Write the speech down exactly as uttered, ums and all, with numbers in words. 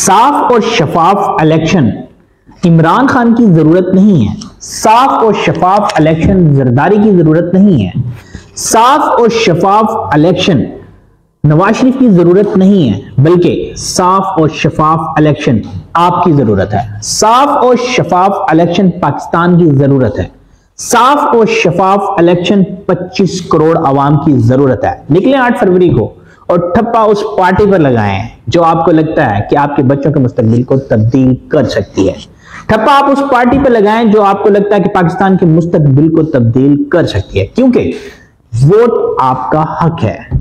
साफ और शफाफ इलेक्शन इमरान खान की जरूरत नहीं है। साफ और शफाफ इलेक्शन जरदारी की जरूरत नहीं है। साफ और शफाफ इलेक्शन नवाज शरीफ की जरूरत नहीं है, बल्कि साफ और शफाफ इलेक्शन आपकी जरूरत है। साफ और शफाफ इलेक्शन पाकिस्तान की जरूरत है। साफ और शफाफ इलेक्शन पच्चीस करोड़ आवाम की जरूरत है। निकले आठ फरवरी को और ठप्पा उस पार्टी पर लगाएं जो आपको लगता है कि आपके बच्चों के मुस्तकबिल को तब्दील कर सकती है। ठप्पा आप उस पार्टी पर लगाएं जो आपको लगता है कि पाकिस्तान के मुस्तकबिल को तब्दील कर सकती है, क्योंकि वोट आपका हक है।